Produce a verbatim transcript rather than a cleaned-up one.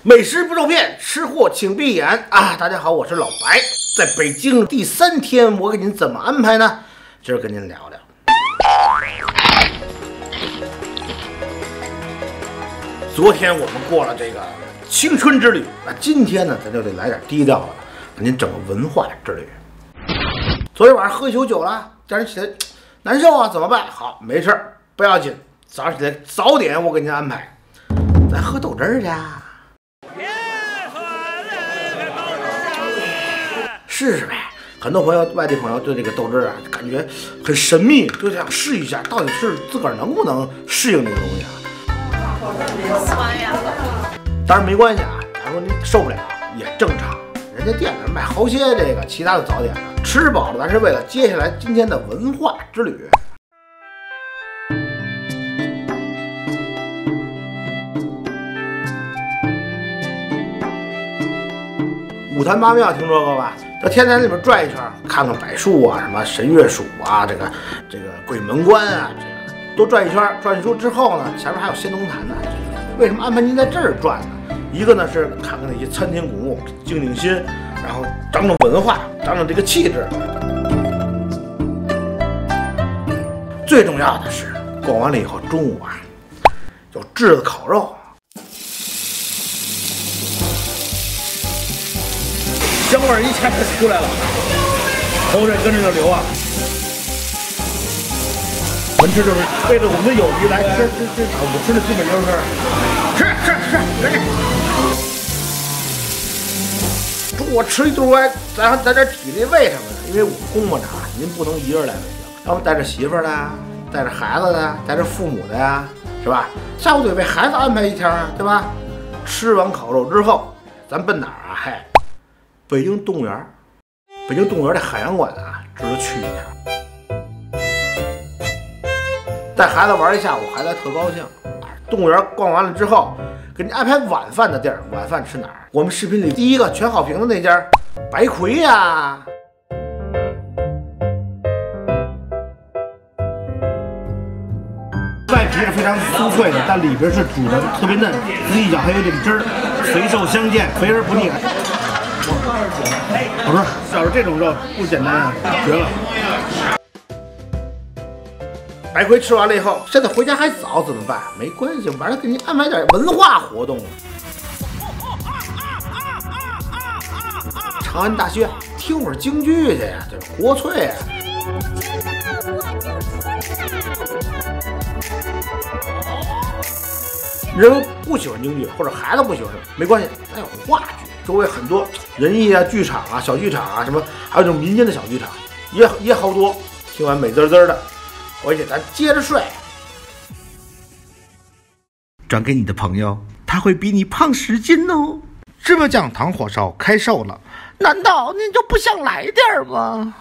美食不受骗，吃货请闭眼啊！大家好，我是老白，在北京第三天，我给您怎么安排呢？今儿跟您聊聊。昨天我们过了这个青春之旅，那今天呢，咱就得来点低调的，给您整个文化之旅。昨天晚上喝酒酒了，第二天起来难受啊，怎么办？好，没事儿，不要紧，早上起来早点我给您安排，咱喝豆汁儿去。试试呗，很多朋友，外地朋友对这个豆汁儿啊，感觉很神秘，就想试一下，到底是自个儿能不能适应这个东西啊？ 酸呀！ 当然没关系啊，假如您受不了也正常，人家店里卖好些这个其他的早点呢，吃饱了咱是为了接下来今天的文化之旅。五坛八庙听说过吧？到天坛里面转一圈，看看柏树啊，什么神乐署啊，这个这个鬼门关啊，这个都转一圈。转一圈之后呢，前面还有仙农坛呢。为什么安排您在这儿转呢？一个呢是看看那些参天古木，静静心，然后长长文化，长长这个气质。最重要的是，逛完了以后，中午啊有炙子烤肉。香味儿一下就出来了，口水跟着就流啊！我们吃就是为了我们的友谊来吃吃吃，我们吃的基本就是吃吃吃，赶紧！我吃一顿完，咱咱这体力为什么呢？因为我公公长，您不能一人来就行，要不带着媳妇儿的，带着孩子的，带着父母的呀，是吧？下午得为孩子安排一天啊，对吧？吃完烤肉之后，咱奔哪儿啊？嗨！北京动物园，北京动物园的海洋馆啊，值得去一下。带孩子玩一下午，孩子特高兴。动物园逛完了之后，给你安排晚饭的地儿。晚饭吃哪儿？我们视频里第一个全好评的那家白魁呀、啊。外皮是非常酥脆的，但里边是煮的特别嫩，一咬还有点汁儿，肥瘦相间，肥而不腻。好吃，要是这种肉不简单啊，绝了！白魁吃完了以后，现在回家还早，怎么办？没关系，晚上给您安排点文化活动。长安大剧院听会儿京剧去呀，这是国粹啊！人不喜欢京剧，或者孩子不喜欢，没关系，咱有话剧。周围很多人艺啊、剧场啊、小剧场啊，什么还有这种民间的小剧场，也也好多。听完美滋滋的，回去咱接着睡。转给你的朋友，他会比你胖十斤哦。芝麻酱糖火烧开售了，难道您就不想来点吗？